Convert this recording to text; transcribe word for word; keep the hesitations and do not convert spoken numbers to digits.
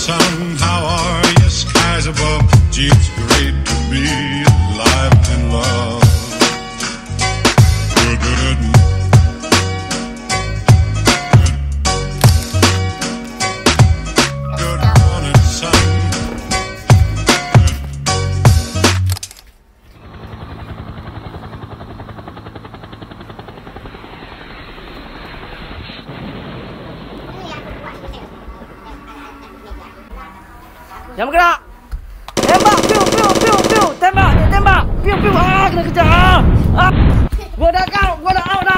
sun, how are you? Skies above. Gee, it's great to be alive in love. Good morning, sun. Jangan bergerak. Tembak, piu, piu, piu, piu. Tembak, tembak. Piu, piu. Ah, kena kejar. Ah. Gua dah kau, gua dah out dah.